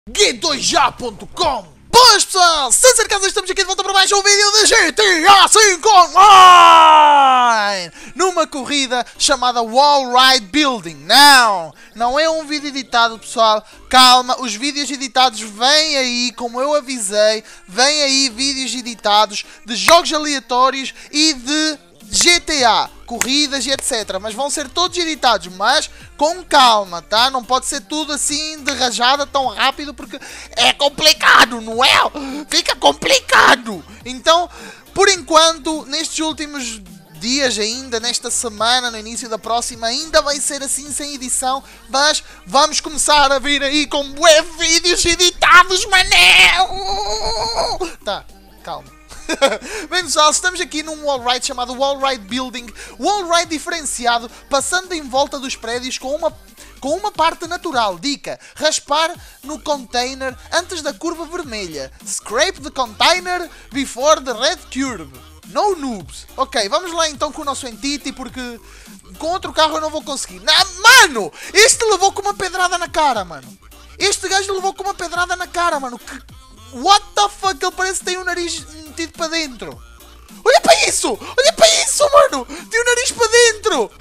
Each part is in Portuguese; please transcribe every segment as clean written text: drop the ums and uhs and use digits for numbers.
G2A.com. Boas pessoal, sem ser caso estamos aqui de volta para mais um vídeo de GTA V Online, numa corrida chamada Wall Ride Building. Não é um vídeo editado, pessoal, calma, os vídeos editados vêm aí, como eu avisei, vêm aí vídeos editados de jogos aleatórios e de GTA, corridas e etc. Mas vão ser todos editados, mas com calma, tá? Não pode ser tudo assim de rajada tão rápido porque é complicado, não é? Fica complicado. Então, por enquanto, nestes últimos dias ainda, nesta semana, no início da próxima, ainda vai ser assim sem edição, mas vamos começar a vir aí com bué vídeos editados, mané! Tá, calma. Bem pessoal, estamos aqui num wall ride chamado Wall Ride Building, wall ride diferenciado, passando em volta dos prédios com uma parte natural. Dica: raspar no container antes da curva vermelha. Scrape the container before the red curve. No noobs. Ok, vamos lá então com o nosso Entity, porque com outro carro eu não vou conseguir. Mano, este levou com uma pedrada na cara, mano. Este gajo levou com uma pedrada na cara, mano. What the fuck? Ele parece que tem o nariz metido para dentro. Olha para isso! Olha para isso, mano! Tem o nariz para dentro!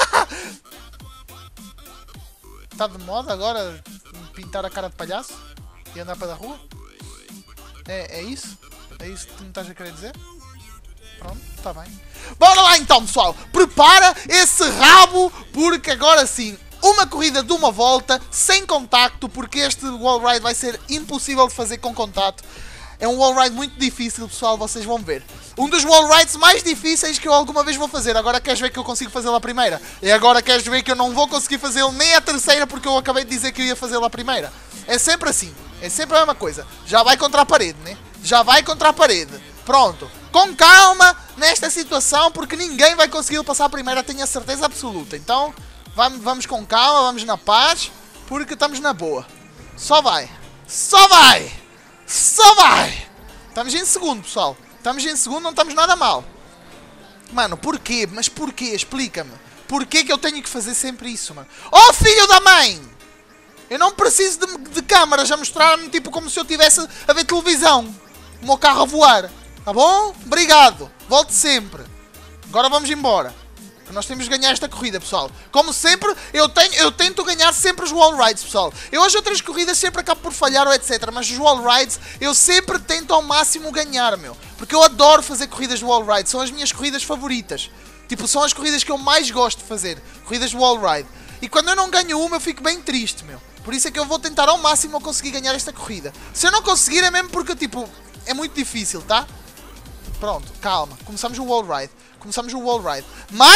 Está de moda agora pintar a cara de palhaço e andar para a rua? É isso? É isso que tu me estás a querer dizer? Pronto, está bem. Bora lá então, pessoal! Prepara esse rabo, porque agora sim, uma corrida de uma volta, sem contacto, porque este wall ride vai ser impossível de fazer com contacto. É um wall ride muito difícil, pessoal, vocês vão ver. Um dos wall rides mais difíceis que eu alguma vez vou fazer. Agora queres ver que eu consigo fazê-lo à primeira? E agora queres ver que eu não vou conseguir fazê-lo nem à terceira, porque eu acabei de dizer que eu ia fazê-lo à primeira? É sempre assim. É sempre a mesma coisa. Já vai contra a parede, né? Já vai contra a parede. Pronto. Com calma nesta situação, porque ninguém vai conseguir passar a primeira, tenho a certeza absoluta. Então, vamos com calma, vamos na paz, porque estamos na boa. Só vai. Só vai. Só vai! Estamos em segundo, pessoal. Estamos em segundo, não estamos nada mal. Mano, porquê? Mas porquê? Explica-me. Porquê que eu tenho que fazer sempre isso, mano? Oh, filho da mãe! Eu não preciso de câmaras a mostrar-me, tipo, como se eu estivesse a ver televisão. O meu carro a voar. Tá bom? Obrigado. Volte sempre. Agora vamos embora. Nós temos de ganhar esta corrida, pessoal. Como sempre, eu tento ganhar sempre os wall rides, pessoal. Eu as outras corridas sempre acabo por falhar ou etc. Mas os wall rides eu sempre tento ao máximo ganhar, meu. Porque eu adoro fazer corridas de wall ride. São as minhas corridas favoritas. Tipo, são as corridas que eu mais gosto de fazer. Corridas de wall ride. E quando eu não ganho uma, eu fico bem triste, meu. Por isso é que eu vou tentar ao máximo conseguir ganhar esta corrida. Se eu não conseguir é mesmo porque, tipo, é muito difícil, tá? Pronto, calma. Começamos o wall ride. Começamos o wall ride.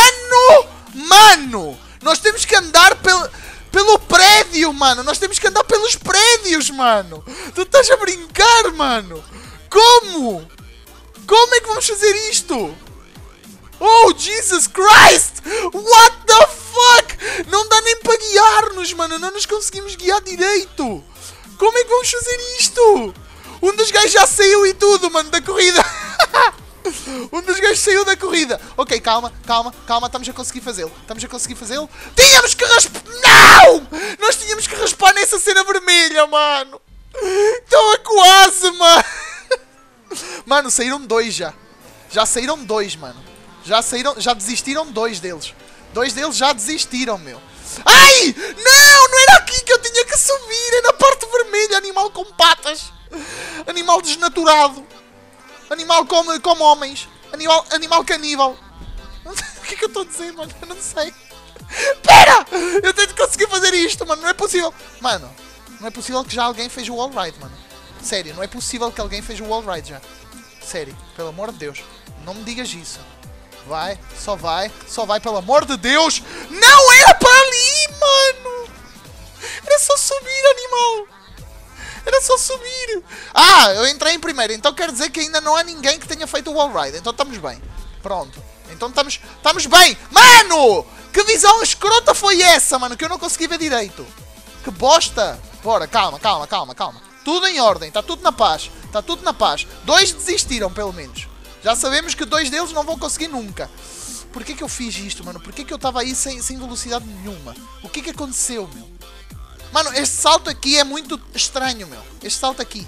Mano! Nós temos que andar pelo prédio, mano! Nós temos que andar pelos prédios, mano! Tu estás a brincar, mano! Como? Como é que vamos fazer isto? Oh, Jesus Christ! What the fuck? Não dá nem para guiar-nos, mano! Não nos conseguimos guiar direito! Como é que vamos fazer isto? Um dos gajos já saiu e tudo, mano, da corrida! Um dos gajos saiu da corrida. Ok, calma, estamos a conseguir fazê-lo. Tínhamos que raspar. Não! Nós tínhamos que raspar nessa cena vermelha, mano. Estão a quase, mano. Mano, saíram dois já. Já saíram dois, mano. Já desistiram dois deles. Dois deles já desistiram, meu. Ai! Não era aqui que eu tinha que subir. É na parte vermelha, animal com patas. Animal desnaturado. Animal come homens. Animal caníbal. O que é que eu estou a dizer, mano? Eu não sei. Pera! Eu tenho de conseguir fazer isto, mano. Não é possível. Mano, não é possível que já alguém fez o wall ride, mano. Sério, não é possível que alguém fez o wall ride já. Sério, pelo amor de Deus. Não me digas isso. Vai, só vai, pelo amor de Deus. Não era para ali, mano. Era só subir, animal. Era só subir. Ah, eu entrei em primeiro. Então quer dizer que ainda não há ninguém que tenha feito o wall ride. Então estamos bem. Pronto. Então estamos bem. Mano! Que visão escrota foi essa, mano? Que eu não consegui ver direito. Que bosta. Bora, calma. Tudo em ordem. Está tudo na paz. Dois desistiram, pelo menos. Já sabemos que dois deles não vão conseguir nunca. Porquê que eu fiz isto, mano? Porquê que eu estava aí sem velocidade nenhuma? O que aconteceu, meu? Mano, este salto aqui é muito estranho, meu. Este salto aqui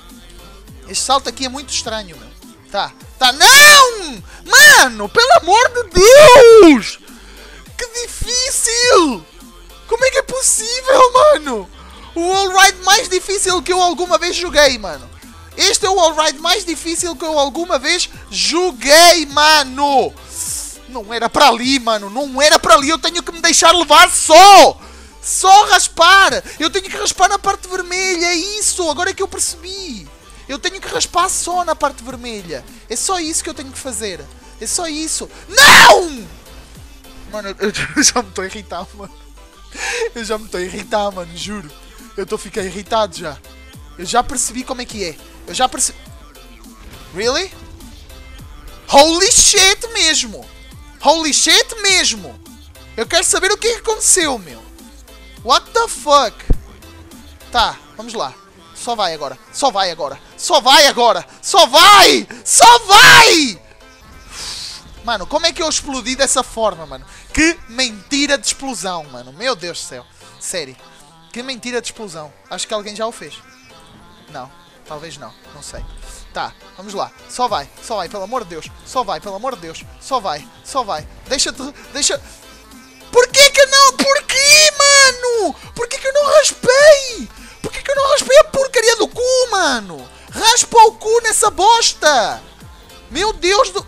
é muito estranho, meu. Tá. Não! Mano, pelo amor de Deus! Que difícil! Como é que é possível, mano? O wallride mais difícil que eu alguma vez joguei, mano. Este é o wallride mais difícil que eu alguma vez joguei, mano. Não era para ali, mano. Não era para ali. Eu tenho que me deixar levar só. Só raspar. Eu tenho que raspar na parte vermelha. É isso. Agora é que eu percebi. Eu tenho que raspar só na parte vermelha. É só isso que eu tenho que fazer. É só isso. Não! Mano, eu já me estou a irritar, mano. Eu já me estou a irritar, mano. Juro. Eu estou a ficar irritado já. Eu já percebi como é que é. Eu já percebi. Really? Holy shit mesmo. Holy shit mesmo. Eu quero saber o que é que aconteceu, meu. What the fuck? Tá, vamos lá. Só vai agora. Só vai agora. Só vai agora. Só vai! Só vai! Mano, como é que eu explodi dessa forma, mano? Que mentira de explosão, mano. Meu Deus do céu. Sério. Que mentira de explosão. Acho que alguém já o fez. Não. Talvez não. Não sei. Tá, vamos lá. Só vai, pelo amor de Deus. Só vai, pelo amor de Deus. Só vai. Deixa-te... Porquê que não? Porquê, mano? Porquê que eu não raspei? Porquê que eu não raspei a porcaria do cu, mano? Raspa o cu nessa bosta. Meu Deus do...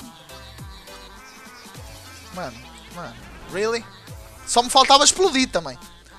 Mano. Really? Só me faltava explodir também.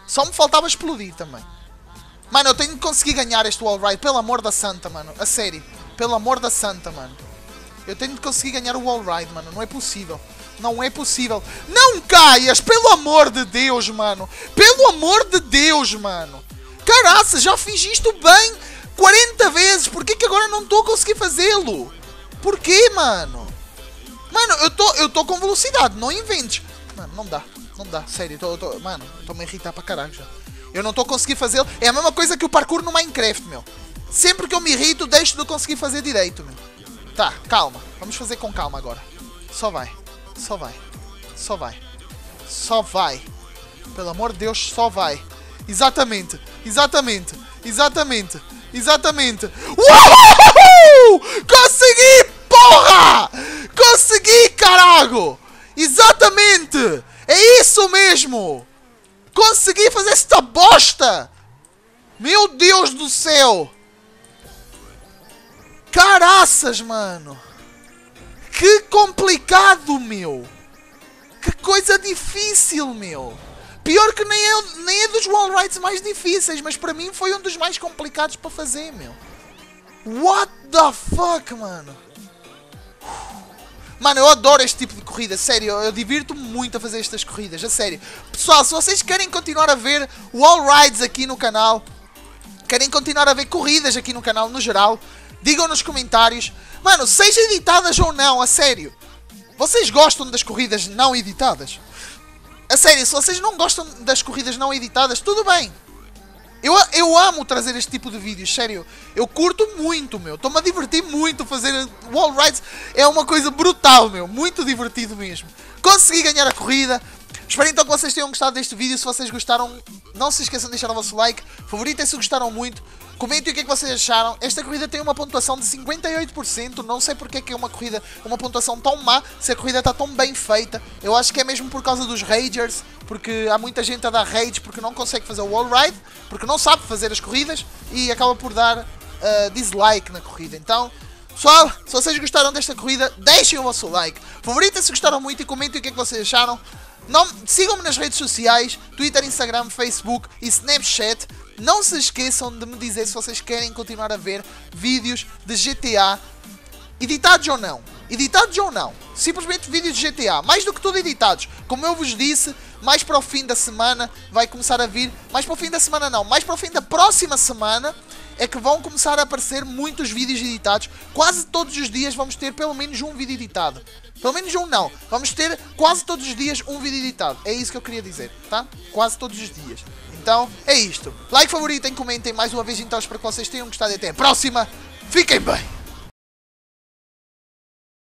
Mano, eu tenho que conseguir ganhar este wallride. Pelo amor da santa, mano. A sério. Pelo amor da santa, mano. Eu tenho que conseguir ganhar o wallride, mano. Não é possível. Não é possível. Não caias! Pelo amor de Deus, mano. Pelo amor de Deus, mano. Caraca, já fiz isto bem 40 vezes. Por que agora não estou a conseguir fazê-lo? Porquê, mano? Mano, eu estou com velocidade. Não inventes. Mano, não dá. Sério, mano, estou-me a irritar para caralho já. Eu não estou a conseguir fazê-lo. É a mesma coisa que o parkour no Minecraft, meu. Sempre que eu me irrito, deixo de conseguir fazer direito, meu. Tá, calma. Vamos fazer com calma agora. Só vai. Pelo amor de Deus, só vai. Exatamente. Uhul! Consegui, porra! Consegui, caralho! Exatamente! É isso mesmo! Consegui fazer esta bosta! Meu Deus do céu! Caraças, mano! Que complicado, meu! Que coisa difícil, meu! Pior que nem é dos wallrides mais difíceis, mas para mim foi um dos mais complicados para fazer, meu. What the fuck, mano? Mano, eu adoro este tipo de corrida, sério, eu divirto-me muito a fazer estas corridas, a sério. Pessoal, se vocês querem continuar a ver wallrides aqui no canal, querem continuar a ver corridas aqui no canal no geral, digam nos comentários. Mano, seja editadas ou não, a sério. Vocês gostam das corridas não editadas? A sério, se vocês não gostam das corridas não editadas, tudo bem. Eu amo trazer este tipo de vídeos, sério. Eu curto muito, meu. Estou-me a divertir muito fazer wallrides. É uma coisa brutal, meu. Muito divertido mesmo. Consegui ganhar a corrida. Espero então que vocês tenham gostado deste vídeo. Se vocês gostaram, não se esqueçam de deixar o vosso like. Favoritem se gostaram muito. Comentem o que é que vocês acharam. Esta corrida tem uma pontuação de 58%. Não sei porque é que é uma corrida, uma pontuação tão má, se a corrida está tão bem feita. Eu acho que é mesmo por causa dos ragers, porque há muita gente a dar rage porque não consegue fazer o wallride, porque não sabe fazer as corridas e acaba por dar dislike na corrida. Então, pessoal, se vocês gostaram desta corrida, deixem o vosso like. Favoritem se gostaram muito e comentem o que é que vocês acharam. Sigam-me nas redes sociais, Twitter, Instagram, Facebook e Snapchat. Não se esqueçam de me dizer se vocês querem continuar a ver vídeos de GTA, editados ou não. Editados ou não. Simplesmente vídeos de GTA. Mais do que tudo editados. Como eu vos disse, mais para o fim da semana vai começar a vir... Mais para o fim da semana não. Mais para o fim da próxima semana é que vão começar a aparecer muitos vídeos editados. Quase todos os dias vamos ter pelo menos um vídeo editado. Pelo menos um não. Vamos ter quase todos os dias um vídeo editado. É isso que eu queria dizer, tá? Quase todos os dias. Então, é isto. Like, favoritem, comentem mais uma vez então. Espero que vocês tenham gostado e até a próxima. Fiquem bem!